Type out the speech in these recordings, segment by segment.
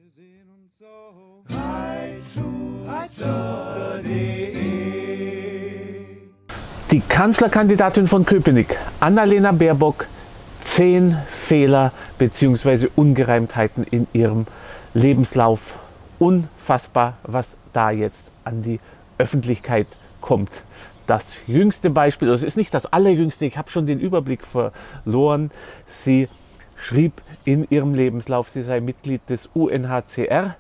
Wir sehen uns auf reitschuster.de. Die Kanzlerkandidatin von Köpenick, Annalena Baerbock, 10 Fehler bzw. Ungereimtheiten in ihrem Lebenslauf. Unfassbar, was da jetzt an die Öffentlichkeit kommt. Das jüngste Beispiel, das ist nicht das allerjüngste, ich habe schon den Überblick verloren. Sie schrieb in ihrem Lebenslauf, sie sei Mitglied des UNHCR.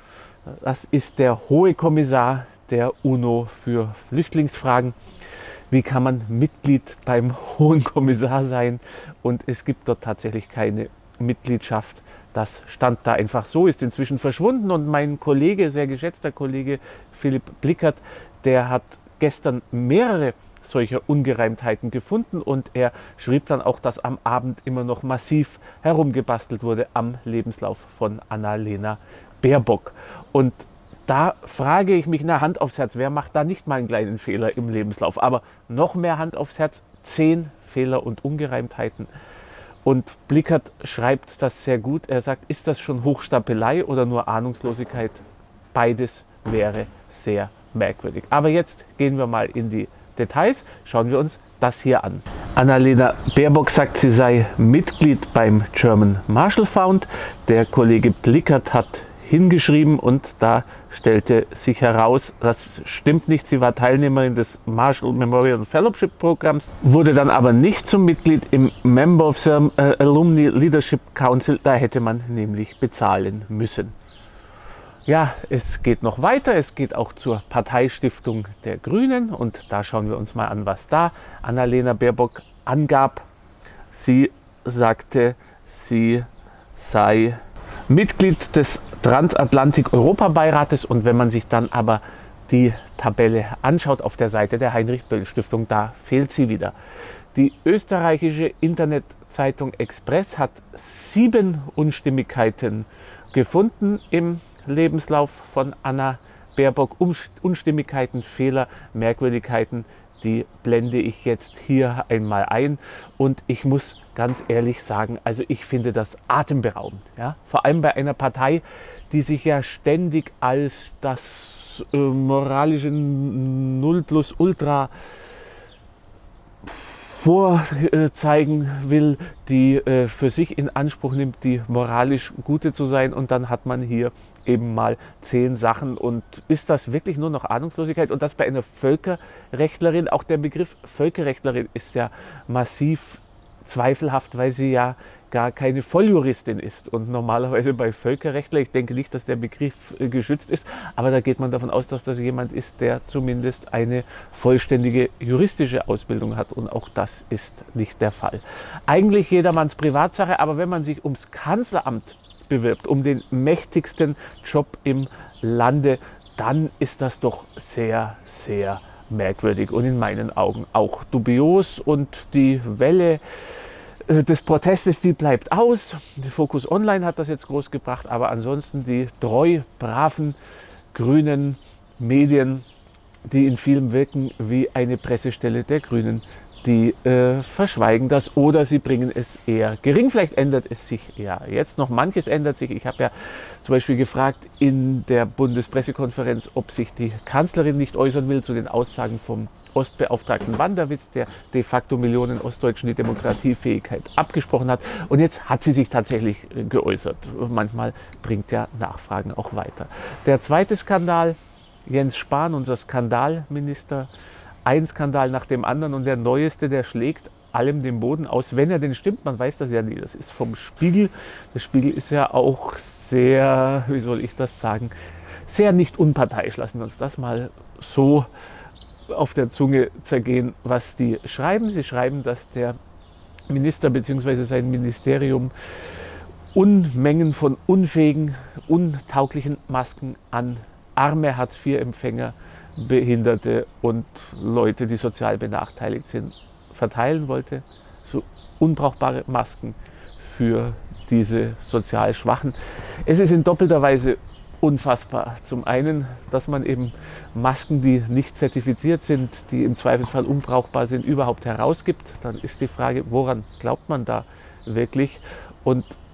Das ist der Hohe Kommissar der UNO für Flüchtlingsfragen. Wie kann man Mitglied beim Hohen Kommissar sein? Und es gibt dort tatsächlich keine Mitgliedschaft. Das stand da einfach so, ist inzwischen verschwunden. Und mein Kollege, sehr geschätzter Kollege Philipp Blickert, der hat gestern mehrere solcher Ungereimtheiten gefunden und er schrieb dann auch, dass am Abend immer noch massiv herumgebastelt wurde am Lebenslauf von Annalena Baerbock. Und da frage ich mich, na, Hand aufs Herz, wer macht da nicht mal einen kleinen Fehler im Lebenslauf? Aber noch mehr Hand aufs Herz, 10 Fehler und Ungereimtheiten. Und Blickert schreibt das sehr gut. Er sagt, ist das schon Hochstapelei oder nur Ahnungslosigkeit? Beides wäre sehr merkwürdig. Aber jetzt gehen wir mal in die Details. Schauen wir uns das hier an. Annalena Baerbock sagt, sie sei Mitglied beim German Marshall Fund. Der Kollege Blickert hat hingeschrieben und da stellte sich heraus, das stimmt nicht. Sie war Teilnehmerin des Marshall Memorial Fellowship Programms, wurde dann aber nicht zum Mitglied im Member of the Alumni Leadership Council. Da hätte man nämlich bezahlen müssen. Ja, es geht noch weiter. Es geht auch zur Parteistiftung der Grünen und da schauen wir uns mal an, was da Annalena Baerbock angab. Sie sagte, sie sei Mitglied des Transatlantik-Europabeirates und wenn man sich dann aber die Tabelle anschaut auf der Seite der Heinrich-Böll-Stiftung, da fehlt sie wieder. Die österreichische Internetzeitung Express hat 7 Unstimmigkeiten gefunden im Lebenslauf von Anna Baerbock. Unstimmigkeiten, Fehler, Merkwürdigkeiten, die blende ich jetzt hier einmal ein. Und ich muss ganz ehrlich sagen, also ich finde das atemberaubend. Ja? Vor allem bei einer Partei, die sich ja ständig als das moralische Nullplusultra vorzeigen will, die für sich in Anspruch nimmt, die moralisch Gute zu sein, und dann hat man hier eben mal 10 Sachen. Und ist das wirklich nur noch Ahnungslosigkeit? Und das bei einer Völkerrechtlerin? Auch der Begriff Völkerrechtlerin ist ja massiv zweifelhaft, weil sie ja gar keine Volljuristin ist. Und normalerweise bei Völkerrechtler, ich denke nicht, dass der Begriff geschützt ist, aber da geht man davon aus, dass das jemand ist, der zumindest eine vollständige juristische Ausbildung hat. Und auch das ist nicht der Fall. Eigentlich jedermanns Privatsache, aber wenn man sich ums Kanzleramt bewirbt, um den mächtigsten Job im Lande, dann ist das doch sehr, sehr merkwürdig und in meinen Augen auch dubios. Und die Welle des Protestes, die bleibt aus. Die Focus Online hat das jetzt groß gebracht, aber ansonsten die treu braven grünen Medien, die in vielem wirken wie eine Pressestelle der Grünen, die verschweigen das oder sie bringen es eher gering. Vielleicht ändert es sich ja jetzt noch. Manches ändert sich. Ich habe ja zum Beispiel gefragt in der Bundespressekonferenz, ob sich die Kanzlerin nicht äußern will zu den Aussagen vom Ostbeauftragten Wanderwitz, der de facto Millionen Ostdeutschen die Demokratiefähigkeit abgesprochen hat. Und jetzt hat sie sich tatsächlich geäußert. Manchmal bringt ja Nachfragen auch weiter. Der zweite Skandal, Jens Spahn, unser Skandalminister, ein Skandal nach dem anderen, und der neueste, der schlägt allem den Boden aus, wenn er denn stimmt. Man weiß das ja nie. Das ist vom Spiegel. Der Spiegel ist ja auch sehr, wie soll ich das sagen, sehr nicht unparteiisch. Lassen wir uns das mal so auf der Zunge zergehen, was die schreiben. Sie schreiben, dass der Minister bzw. sein Ministerium Unmengen von unfähigen, untauglichen Masken an arme Hartz-IV-Empfänger, Behinderte und Leute, die sozial benachteiligt sind, verteilen wollte. So unbrauchbare Masken für diese sozial Schwachen. Es ist in doppelter Weise unfassbar. Zum einen, dass man eben Masken, die nicht zertifiziert sind, die im Zweifelsfall unbrauchbar sind, überhaupt herausgibt. Dann ist die Frage, woran glaubt man da wirklich? Und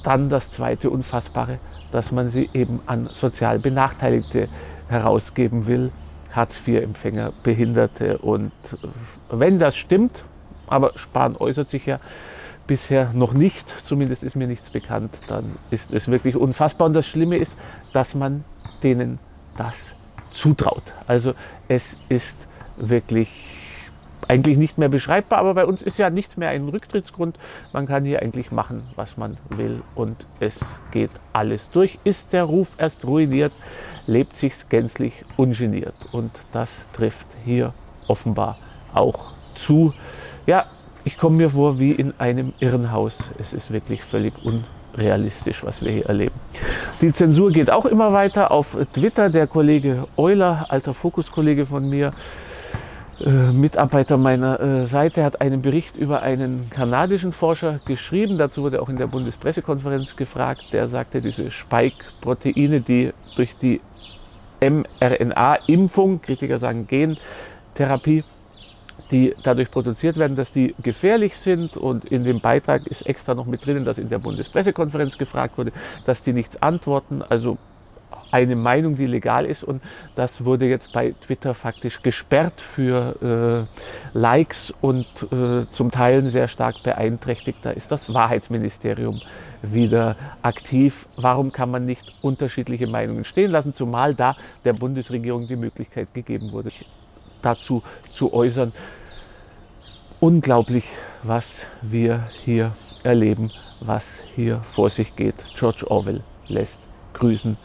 dann das zweite Unfassbare, dass man sie eben an sozial Benachteiligte herausgeben will, Hartz-IV-Empfänger, Behinderte. Und wenn das stimmt, aber Spahn äußert sich ja bisher noch nicht, zumindest ist mir nichts bekannt, dann ist es wirklich unfassbar. Und das Schlimme ist, dass man denen das zutraut. Also es ist wirklich eigentlich nicht mehr beschreibbar, aber bei uns ist ja nichts mehr ein Rücktrittsgrund. Man kann hier eigentlich machen, was man will und es geht alles durch. Ist der Ruf erst ruiniert, lebt sich's gänzlich ungeniert und das trifft hier offenbar auch zu. Ja, ich komme mir vor wie in einem Irrenhaus. Es ist wirklich völlig unrealistisch, was wir hier erleben. Die Zensur geht auch immer weiter. Auf Twitter der Kollege Euler, alter Fokus-Kollege von mir, Mitarbeiter meiner Seite, hat einen Bericht über einen kanadischen Forscher geschrieben. Dazu wurde auch in der Bundespressekonferenz gefragt. Der sagte, diese Spike-Proteine, die durch die mRNA-Impfung, Kritiker sagen Gentherapie, die dadurch produziert werden, dass die gefährlich sind. Und in dem Beitrag ist extra noch mit drinnen, dass in der Bundespressekonferenz gefragt wurde, dass die nichts antworten. Also eine Meinung, die legal ist, und das wurde jetzt bei Twitter faktisch gesperrt für Likes und zum Teil sehr stark beeinträchtigt. Da ist das Wahrheitsministerium wieder aktiv. Warum kann man nicht unterschiedliche Meinungen stehen lassen, zumal da der Bundesregierung die Möglichkeit gegeben wurde, dazu zu äußern? Unglaublich, was wir hier erleben, was hier vor sich geht. George Orwell lässt grüßen.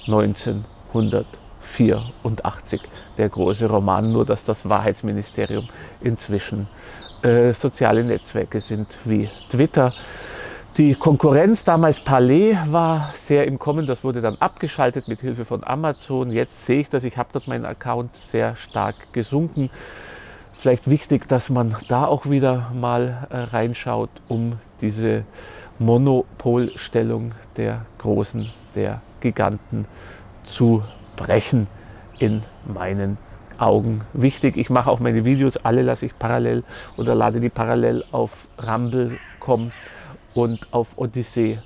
1984, der große Roman, nur dass das Wahrheitsministerium inzwischen soziale Netzwerke sind wie Twitter. Die Konkurrenz, damals Parler, war sehr im Kommen, das wurde dann abgeschaltet mit Hilfe von Amazon. Jetzt sehe ich das, ich habe dort meinen Account sehr stark gesunken. Vielleicht wichtig, dass man da auch wieder mal reinschaut, um diese Monopolstellung der Großen, der Giganten zu brechen, in meinen Augen wichtig. Ich mache auch meine Videos, alle lasse ich parallel oder lade die parallel auf Rumble.com und auf Odyssee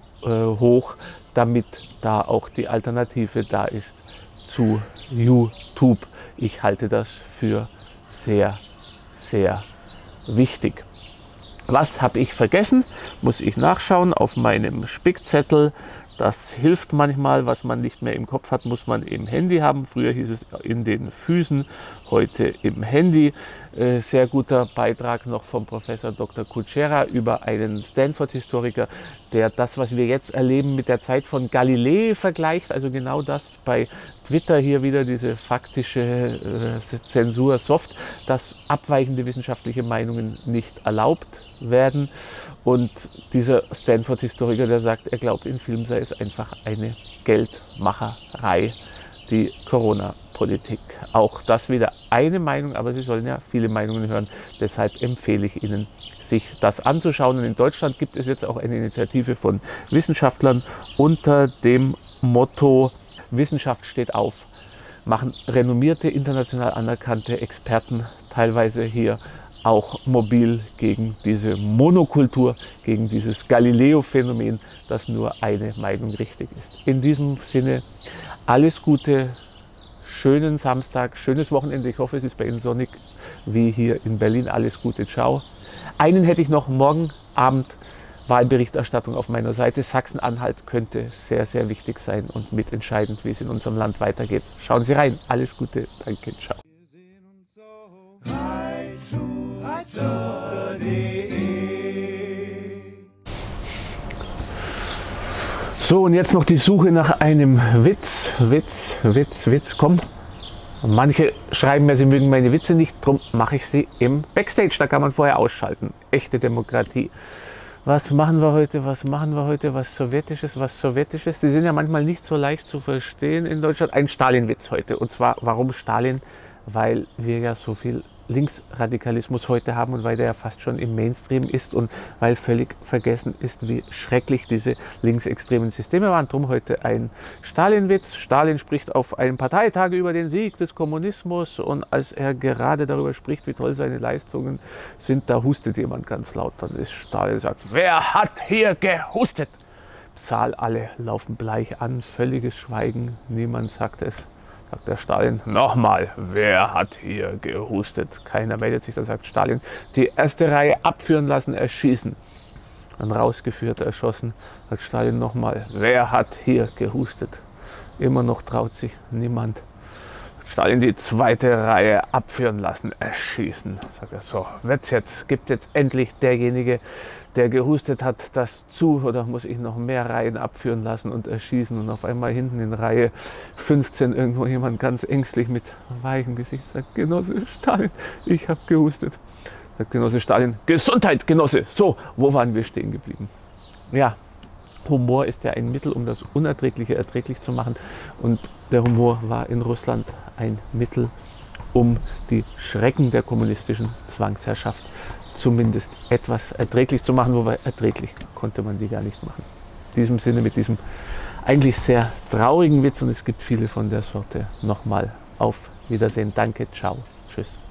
hoch, damit da auch die Alternative da ist zu YouTube. Ich halte das für sehr, sehr wichtig. Was habe ich vergessen? Muss ich nachschauen auf meinem Spickzettel. Das hilft manchmal, was man nicht mehr im Kopf hat, muss man im Handy haben. Früher hieß es in den Füßen, heute im Handy. Sehr guter Beitrag noch vom Professor Dr. Kuchera über einen Stanford-Historiker, der das, was wir jetzt erleben, mit der Zeit von Galilei vergleicht. Also genau das bei Twitter hier wieder, diese faktische Zensur soft, dass abweichende wissenschaftliche Meinungen nicht erlaubt werden. Und dieser Stanford-Historiker, der sagt, er glaubt, in Film sei es einfach eine Geldmacherei, die Corona-Politik. Auch das wieder eine Meinung, aber Sie sollen ja viele Meinungen hören. Deshalb empfehle ich Ihnen, sich das anzuschauen. Und in Deutschland gibt es jetzt auch eine Initiative von Wissenschaftlern unter dem Motto Wissenschaft steht auf. Machen renommierte, international anerkannte Experten teilweise hier auch mobil gegen diese Monokultur, gegen dieses Galileo-Phänomen, dass nur eine Meinung richtig ist. In diesem Sinne alles Gute, schönen Samstag, schönes Wochenende. Ich hoffe, es ist bei Ihnen sonnig wie hier in Berlin. Alles Gute, ciao. Einen hätte ich noch, morgen Abend Wahlberichterstattung auf meiner Seite. Sachsen-Anhalt könnte sehr, sehr wichtig sein und mitentscheidend, wie es in unserem Land weitergeht. Schauen Sie rein. Alles Gute, danke, ciao. So, und jetzt noch die Suche nach einem Witz. Komm. Manche schreiben mir, sie mögen meine Witze nicht, darum mache ich sie im Backstage. Da kann man vorher ausschalten. Echte Demokratie. Was machen wir heute? Was Sowjetisches? Die sind ja manchmal nicht so leicht zu verstehen in Deutschland. Ein Stalin-Witz heute. Und zwar, warum Stalin? Weil wir ja so viel Linksradikalismus heute haben und weil der ja fast schon im Mainstream ist und weil völlig vergessen ist, wie schrecklich diese linksextremen Systeme waren. Drum heute ein Stalin-Witz. Stalin spricht auf einem Parteitag über den Sieg des Kommunismus und als er gerade darüber spricht, wie toll seine Leistungen sind, da hustet jemand ganz laut. Dann ist Stalin sagt, wer hat hier gehustet? Saal, alle laufen bleich an, völliges Schweigen, niemand sagt es. Sagt der Stalin, nochmal, wer hat hier gehustet? Keiner meldet sich, dann sagt Stalin, die erste Reihe abführen lassen, erschießen. Dann rausgeführt, erschossen, sagt Stalin nochmal, wer hat hier gehustet? Immer noch traut sich niemand. Stalin die zweite Reihe abführen lassen, erschießen. Sagt er, so, gibt jetzt endlich derjenige, der gehustet hat, das zu, oder muss ich noch mehr Reihen abführen lassen und erschießen? Und auf einmal hinten in Reihe 15 irgendwo jemand ganz ängstlich mit weichem Gesicht sagt, Genosse Stalin, ich habe gehustet. Sagt Genosse Stalin, Gesundheit, Genosse. So, wo waren wir stehen geblieben? Ja, Humor ist ja ein Mittel, um das Unerträgliche erträglich zu machen. Und der Humor war in Russland ein Mittel, um die Schrecken der kommunistischen Zwangsherrschaft zumindest etwas erträglich zu machen, wobei erträglich konnte man die gar nicht machen. In diesem Sinne, mit diesem eigentlich sehr traurigen Witz, und es gibt viele von der Sorte, nochmal auf Wiedersehen. Danke, ciao, tschüss.